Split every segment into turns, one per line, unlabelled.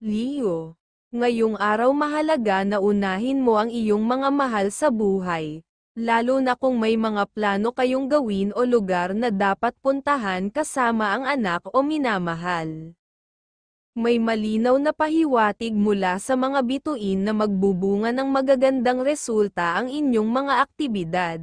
Leo, ngayong araw mahalaga na unahin mo ang iyong mga mahal sa buhay, lalo na kung may mga plano kayong gawin o lugar na dapat puntahan kasama ang anak o minamahal. May malinaw na pahiwatig mula sa mga bituin na magbubunga ng magagandang resulta ang inyong mga aktibidad.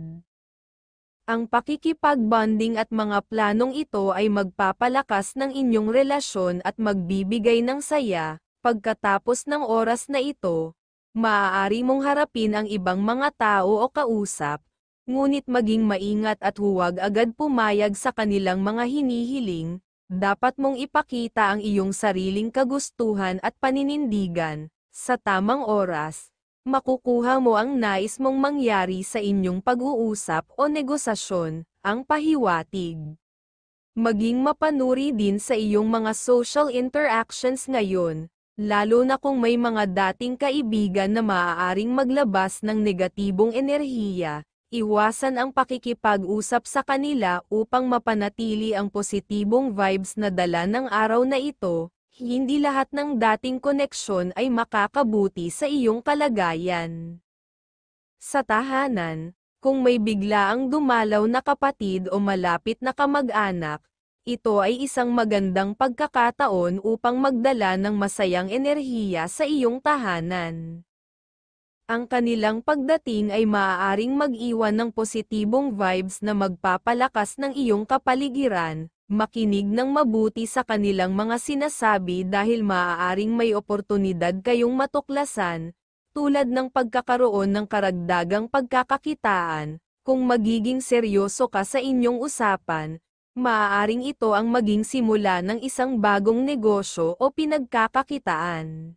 Ang pakikipag-bonding at mga planong ito ay magpapalakas ng inyong relasyon at magbibigay ng saya. Pagkatapos ng oras na ito, maaari mong harapin ang ibang mga tao o kausap, ngunit maging maingat at huwag agad pumayag sa kanilang mga hinihiling. Dapat mong ipakita ang iyong sariling kagustuhan at paninindigan. Sa tamang oras, makukuha mo ang nais mong mangyari sa inyong pag-uusap o negosasyon. Ang pahiwatig. Maging mapanuri din sa iyong mga social interactions ngayon, lalo na kung may mga dating kaibigan na maaaring maglabas ng negatibong enerhiya. Iwasan ang pakikipag-usap sa kanila upang mapanatili ang positibong vibes na dala ng araw na ito. Hindi lahat ng dating koneksyon ay makakabuti sa iyong kalagayan. Sa tahanan, kung may biglaang dumalaw na kapatid o malapit na kamag-anak, ito ay isang magandang pagkakataon upang magdala ng masayang enerhiya sa iyong tahanan. Ang kanilang pagdating ay maaaring mag-iwan ng positibong vibes na magpapalakas ng iyong kapaligiran. Makinig ng mabuti sa kanilang mga sinasabi dahil maaaring may oportunidad kayong matuklasan, tulad ng pagkakaroon ng karagdagang pagkakakitaan. Kung magiging seryoso ka sa inyong usapan, maaaring ito ang maging simula ng isang bagong negosyo o pinagkakakitaan.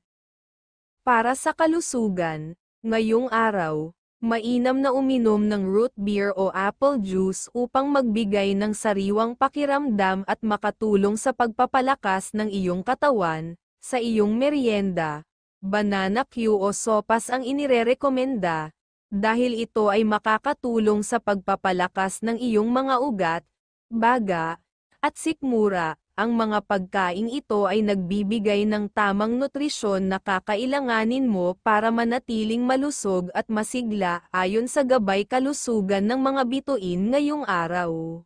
Para sa kalusugan, ngayong araw, mainam na uminom ng root beer o apple juice upang magbigay ng sariwang pakiramdam at makatulong sa pagpapalakas ng iyong katawan. Sa iyong merienda, banana Q o sopas ang inirerekomenda, dahil ito ay makakatulong sa pagpapalakas ng iyong mga ugat, baga, at sikmura. Ang mga pagkaing ito ay nagbibigay ng tamang nutrisyon na kakailanganin mo para manatiling malusog at masigla ayon sa gabay kalusugan ng mga bituin ngayong araw.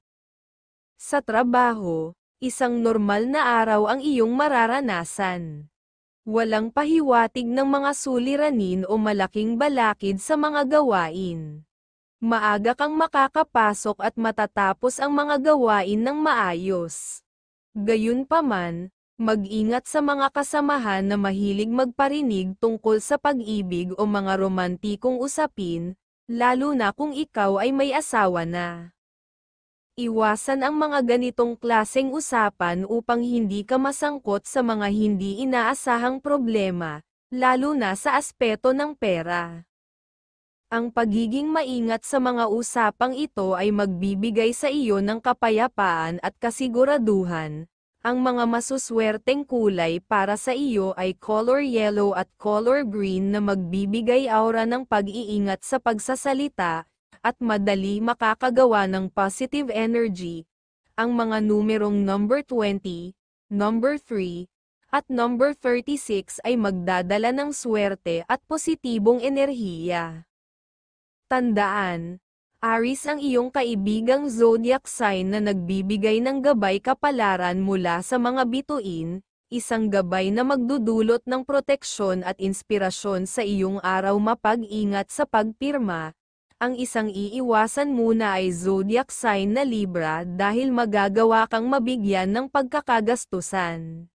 Sa trabaho, isang normal na araw ang iyong mararanasan. Walang pahiwatig ng mga suliranin o malaking balakid sa mga gawain. Maaga kang makakapasok at matatapos ang mga gawain ng maayos. Gayunpaman, mag-ingat sa mga kasamahan na mahilig magparinig tungkol sa pag-ibig o mga romantikong usapin, lalo na kung ikaw ay may asawa na. Iwasan ang mga ganitong klaseng usapan upang hindi ka masangkot sa mga hindi inaasahang problema, lalo na sa aspeto ng pera. Ang pagiging maingat sa mga usapang ito ay magbibigay sa iyo ng kapayapaan at kasiguraduhan. Ang mga masuswerteng kulay para sa iyo ay color yellow at color green na magbibigay aura ng pag-iingat sa pagsasalita, at madali makakagawa ng positive energy. Ang mga numerong number 20, number 3, at number 36 ay magdadala ng swerte at positibong enerhiya. Tandaan, Aries ang iyong kaibigang zodiac sign na nagbibigay ng gabay kapalaran mula sa mga bituin, isang gabay na magdudulot ng proteksyon at inspirasyon sa iyong araw. Mapag-ingat sa pagpirma. Ang isang iiwasan muna ay zodiac sign na Libra dahil magagawa kang mabigyan ng pagkakagastusan.